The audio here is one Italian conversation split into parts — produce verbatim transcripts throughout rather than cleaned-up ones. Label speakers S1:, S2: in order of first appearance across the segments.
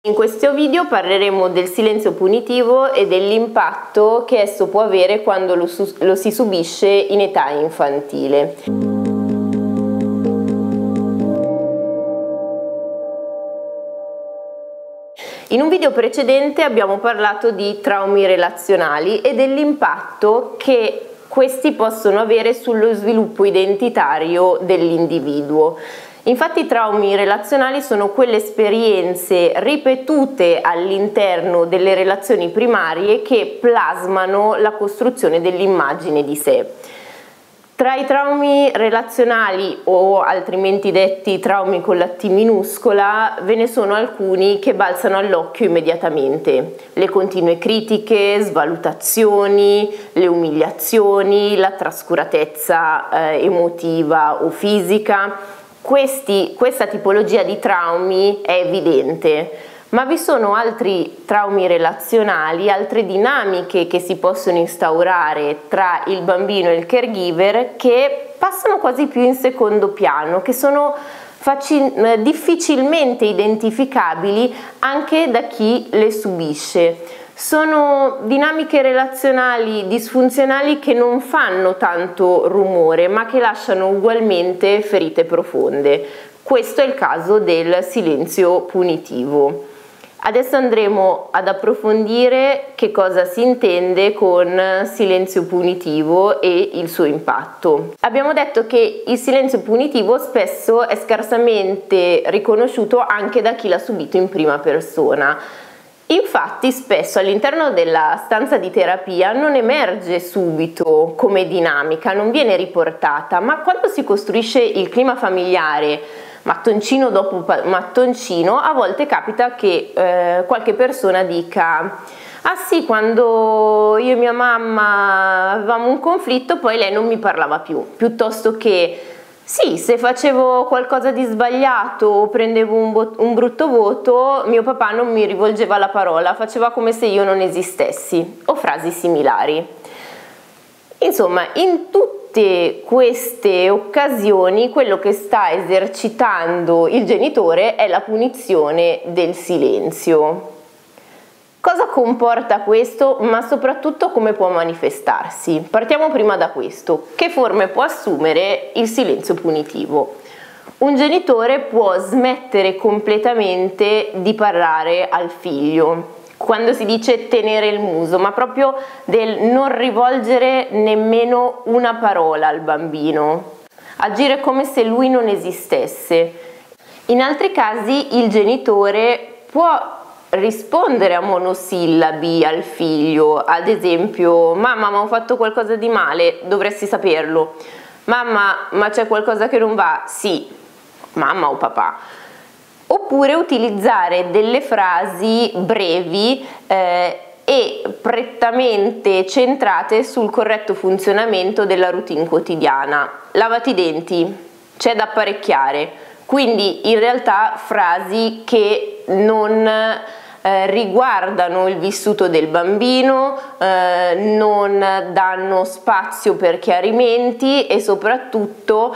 S1: In questo video parleremo del silenzio punitivo e dell'impatto che esso può avere quando lo, lo si subisce in età infantile. In un video precedente abbiamo parlato di traumi relazionali e dell'impatto che questi possono avere sullo sviluppo identitario dell'individuo. Infatti i traumi relazionali sono quelle esperienze ripetute all'interno delle relazioni primarie che plasmano la costruzione dell'immagine di sé. Tra i traumi relazionali, o altrimenti detti traumi con la T minuscola, ve ne sono alcuni che balzano all'occhio immediatamente: le continue critiche, svalutazioni, le umiliazioni, la trascuratezza eh, emotiva o fisica. Questi, questa tipologia di traumi è evidente, ma vi sono altri traumi relazionali, altre dinamiche che si possono instaurare tra il bambino e il caregiver che passano quasi più in secondo piano, che sono facil- difficilmente identificabili anche da chi le subisce. Sono dinamiche relazionali disfunzionali che non fanno tanto rumore, ma che lasciano ugualmente ferite profonde. Questo è il caso del silenzio punitivo. Adesso andremo ad approfondire che cosa si intende con silenzio punitivo e il suo impatto. Abbiamo detto che il silenzio punitivo spesso è scarsamente riconosciuto anche da chi l'ha subito in prima persona. Infatti spesso all'interno della stanza di terapia non emerge subito come dinamica, non viene riportata, ma quando si costruisce il clima familiare, mattoncino dopo mattoncino, a volte capita che eh, qualche persona dica: ah sì, quando io e mia mamma avevamo un conflitto poi lei non mi parlava più, piuttosto che sì, se facevo qualcosa di sbagliato o prendevo un, un brutto voto, mio papà non mi rivolgeva la parola, faceva come se io non esistessi, o frasi similari. Insomma, in tutte queste occasioni quello che sta esercitando il genitore è la punizione del silenzio. Cosa comporta questo, ma soprattutto come può manifestarsi? Partiamo prima da questo. Che forme può assumere il silenzio punitivo? Un genitore può smettere completamente di parlare al figlio. Quando si dice tenere il muso, ma proprio del non rivolgere nemmeno una parola al bambino. Agire come se lui non esistesse. In altri casi il genitore può rispondere a monosillabi al figlio, ad esempio: mamma, ma ho fatto qualcosa di male, dovresti saperlo. Mamma, ma c'è qualcosa che non va? Sì, mamma o papà. Oppure utilizzare delle frasi brevi eh, e prettamente centrate sul corretto funzionamento della routine quotidiana. Lavati i denti, c'è da apparecchiare. Quindi in realtà frasi che non eh, riguardano il vissuto del bambino, eh, non danno spazio per chiarimenti e soprattutto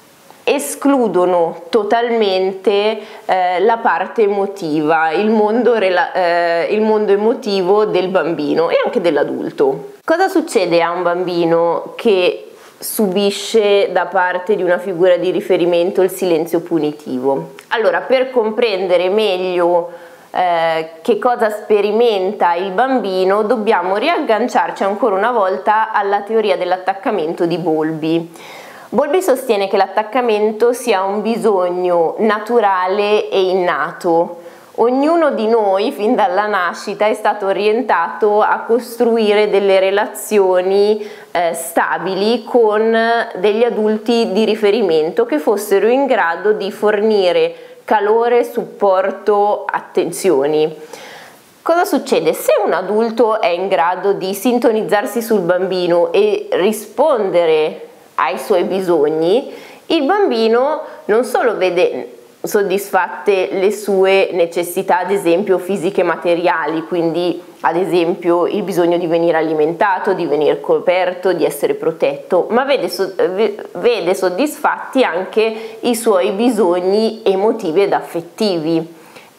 S1: escludono totalmente eh, la parte emotiva, il mondo, eh, il mondo emotivo del bambino e anche dell'adulto. Cosa succede a un bambino che subisce da parte di una figura di riferimento il silenzio punitivo? Allora, per comprendere meglio eh, che cosa sperimenta il bambino, dobbiamo riagganciarci ancora una volta alla teoria dell'attaccamento di Bowlby. Bowlby sostiene che l'attaccamento sia un bisogno naturale e innato. Ognuno di noi fin dalla nascita è stato orientato a costruire delle relazioni eh, stabili con degli adulti di riferimento che fossero in grado di fornire calore, supporto, attenzioni. Cosa succede? Se un adulto è in grado di sintonizzarsi sul bambino e rispondere ai suoi bisogni, il bambino non solo vede soddisfatte le sue necessità, ad esempio fisiche e materiali, quindi ad esempio il bisogno di venire alimentato, di venire coperto, di essere protetto, ma vede, vede soddisfatti anche i suoi bisogni emotivi ed affettivi.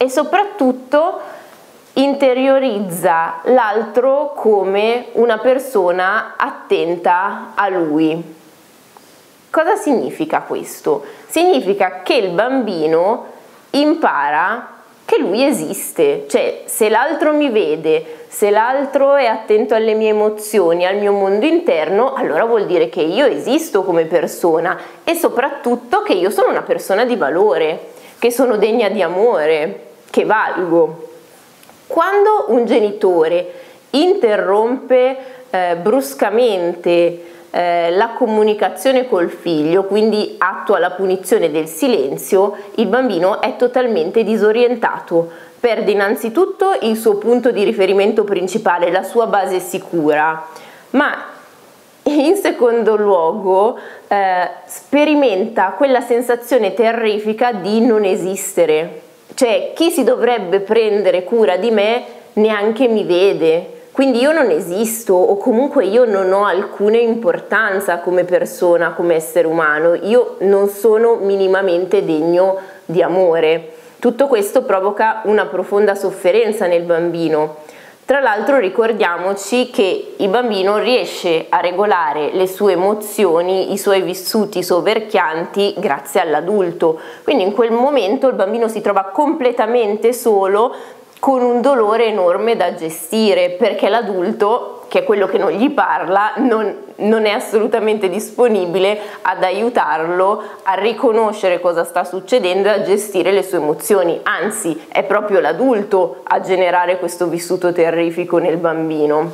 S1: e soprattutto interiorizza l'altro come una persona attenta a lui. Cosa significa questo? Significa che il bambino impara che lui esiste, cioè se l'altro mi vede, se l'altro è attento alle mie emozioni, al mio mondo interno, allora vuol dire che io esisto come persona e soprattutto che io sono una persona di valore, che sono degna di amore, che valgo. Quando un genitore interrompe eh, bruscamente eh, la comunicazione col figlio, quindi attua la punizione del silenzio, il bambino è totalmente disorientato, perde innanzitutto il suo punto di riferimento principale, la sua base sicura, ma in secondo luogo eh, sperimenta quella sensazione terrifica di non esistere. Cioè, chi si dovrebbe prendere cura di me neanche mi vede, quindi io non esisto o comunque io non ho alcuna importanza come persona, come essere umano, io non sono minimamente degno di amore. Tutto questo provoca una profonda sofferenza nel bambino. Tra l'altro ricordiamoci che il bambino riesce a regolare le sue emozioni, i suoi vissuti soverchianti grazie all'adulto, quindi in quel momento il bambino si trova completamente solo con un dolore enorme da gestire, perché l'adulto, che è quello che non gli parla, non, non è assolutamente disponibile ad aiutarlo a riconoscere cosa sta succedendo e a gestire le sue emozioni, anzi è proprio l'adulto a generare questo vissuto terrifico nel bambino.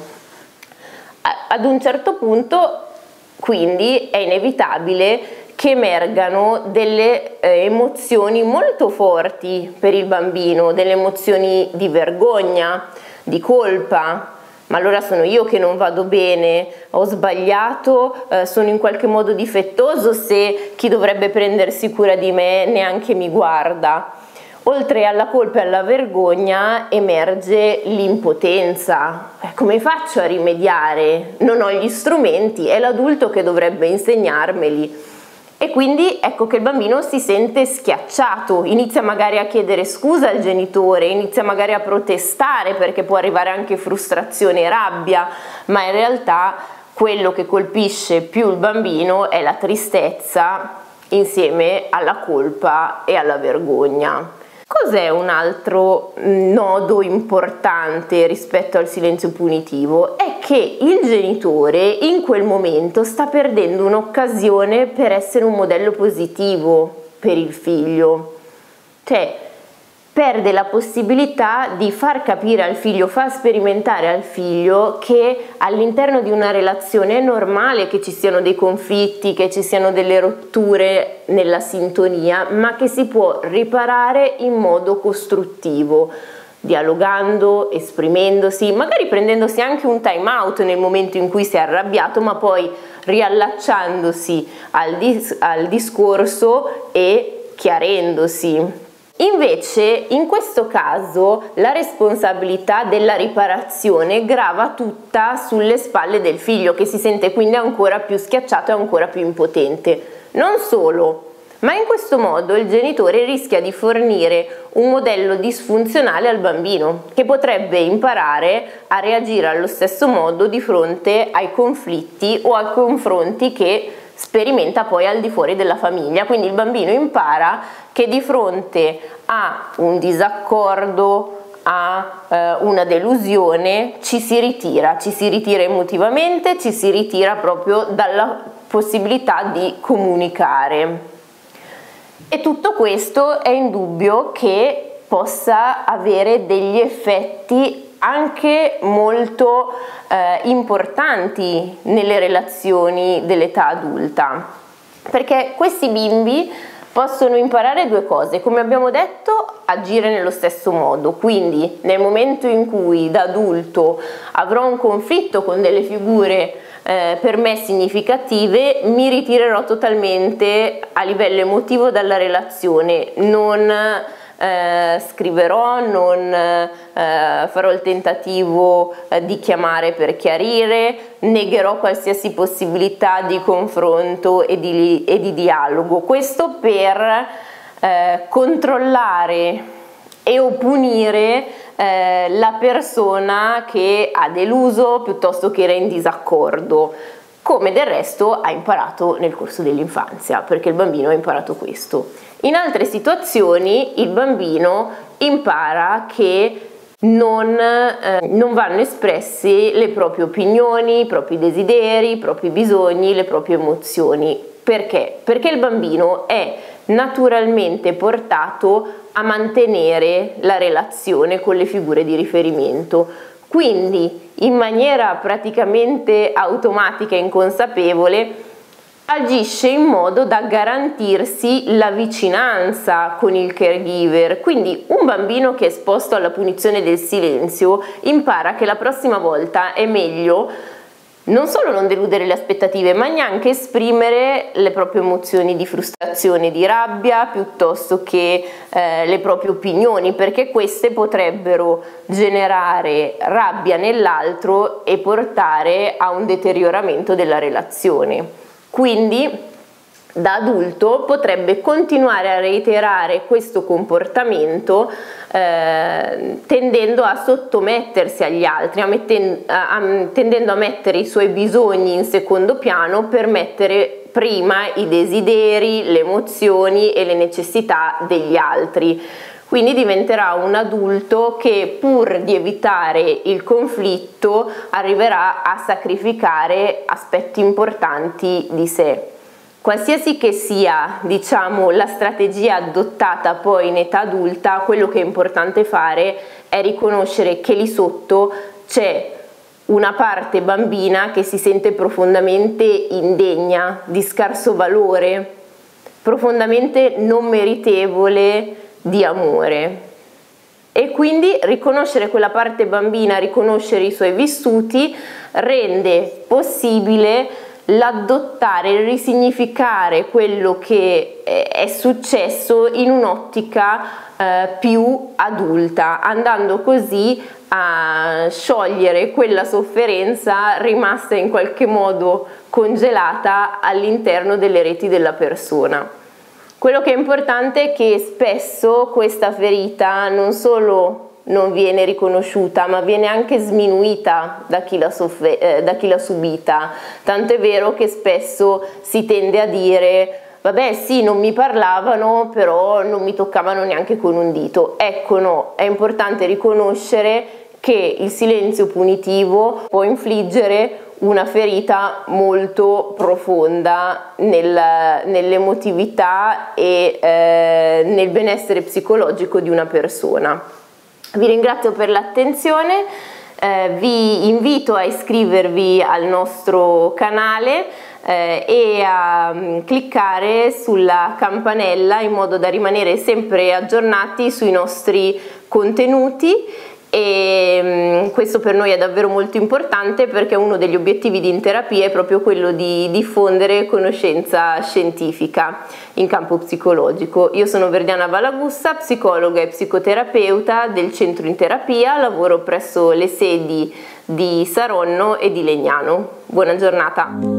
S1: Ad un certo punto quindi è inevitabile che emergano delle eh, emozioni molto forti per il bambino, delle emozioni di vergogna, di colpa. Ma allora sono io che non vado bene, ho sbagliato, eh, sono in qualche modo difettoso se chi dovrebbe prendersi cura di me neanche mi guarda. Oltre alla colpa e alla vergogna emerge l'impotenza. Eh, come faccio a rimediare? Non ho gli strumenti, è l'adulto che dovrebbe insegnarmeli. E quindi ecco che il bambino si sente schiacciato, inizia magari a chiedere scusa al genitore, inizia magari a protestare perché può arrivare anche frustrazione e rabbia, ma in realtà quello che colpisce più il bambino è la tristezza insieme alla colpa e alla vergogna. Cos'è un altro nodo importante rispetto al silenzio punitivo? È che il genitore in quel momento sta perdendo un'occasione per essere un modello positivo per il figlio. Cioè, perde la possibilità di far capire al figlio, far sperimentare al figlio che all'interno di una relazione è normale che ci siano dei conflitti, che ci siano delle rotture nella sintonia, ma che si può riparare in modo costruttivo, dialogando, esprimendosi, magari prendendosi anche un time out nel momento in cui si è arrabbiato, ma poi riallacciandosi al, dis- al discorso e chiarendosi. Invece in questo caso la responsabilità della riparazione grava tutta sulle spalle del figlio, che si sente quindi ancora più schiacciato e ancora più impotente. Non solo, ma in questo modo il genitore rischia di fornire un modello disfunzionale al bambino, che potrebbe imparare a reagire allo stesso modo di fronte ai conflitti o ai confronti che sperimenta poi al di fuori della famiglia. Quindi il bambino impara che di fronte a un disaccordo, a eh, una delusione, ci si ritira, ci si ritira emotivamente, ci si ritira proprio dalla possibilità di comunicare. E tutto questo è indubbio che possa avere degli effetti anche molto eh, importanti nelle relazioni dell'età adulta, perché questi bimbi possono imparare due cose: come abbiamo detto, agire nello stesso modo, quindi nel momento in cui da adulto avrò un conflitto con delle figure eh, per me significative, mi ritirerò totalmente a livello emotivo dalla relazione, non Eh, scriverò, non eh, farò il tentativo eh, di chiamare per chiarire, negherò qualsiasi possibilità di confronto e di, e di dialogo. Questo per eh, controllare e o punire eh, la persona che ha deluso piuttosto che era in disaccordo, come del resto ha imparato nel corso dell'infanzia, perché il bambino ha imparato questo. In altre situazioni il bambino impara che non, eh, non vanno espressi le proprie opinioni, i propri desideri, i propri bisogni, le proprie emozioni. Perché? Perché il bambino è naturalmente portato a mantenere la relazione con le figure di riferimento. Quindi in maniera praticamente automatica e inconsapevole agisce in modo da garantirsi la vicinanza con il caregiver. Quindi un bambino che è esposto alla punizione del silenzio impara che la prossima volta è meglio non solo non deludere le aspettative, ma neanche esprimere le proprie emozioni di frustrazione, di rabbia, piuttosto che eh, le proprie opinioni, perché queste potrebbero generare rabbia nell'altro e portare a un deterioramento della relazione. Quindi da adulto potrebbe continuare a reiterare questo comportamento eh, tendendo a sottomettersi agli altri, a metten- a, a, tendendo a mettere i suoi bisogni in secondo piano per mettere prima i desideri, le emozioni e le necessità degli altri. Quindi diventerà un adulto che, pur di evitare il conflitto, arriverà a sacrificare aspetti importanti di sé. Qualsiasi che sia, diciamo, la strategia adottata poi in età adulta, quello che è importante fare è riconoscere che lì sotto c'è una parte bambina che si sente profondamente indegna, di scarso valore, profondamente non meritevole di amore. E quindi riconoscere quella parte bambina, riconoscere i suoi vissuti, rende possibile l'adottare, il risignificare quello che è successo in un'ottica eh, più adulta, andando così a sciogliere quella sofferenza rimasta in qualche modo congelata all'interno delle reti della persona. Quello che è importante è che spesso questa ferita non solo non viene riconosciuta, ma viene anche sminuita da chi l'ha soffer- eh, da chi l'ha subita. Tanto è vero che spesso si tende a dire: vabbè, sì, non mi parlavano, però non mi toccavano neanche con un dito. Ecco, no, è importante riconoscere che il silenzio punitivo può infliggere una ferita molto profonda nel, nell'emotività e eh, nel benessere psicologico di una persona. Vi ringrazio per l'attenzione, eh, vi invito a iscrivervi al nostro canale eh, e a um, cliccare sulla campanella in modo da rimanere sempre aggiornati sui nostri contenuti. E um, questo per noi è davvero molto importante, perché uno degli obiettivi di Interapia è proprio quello di diffondere conoscenza scientifica in campo psicologico. Io sono Verdiana Valagussa, psicologa e psicoterapeuta del Centro Interapia, lavoro presso le sedi di Saronno e di Legnano. Buona giornata!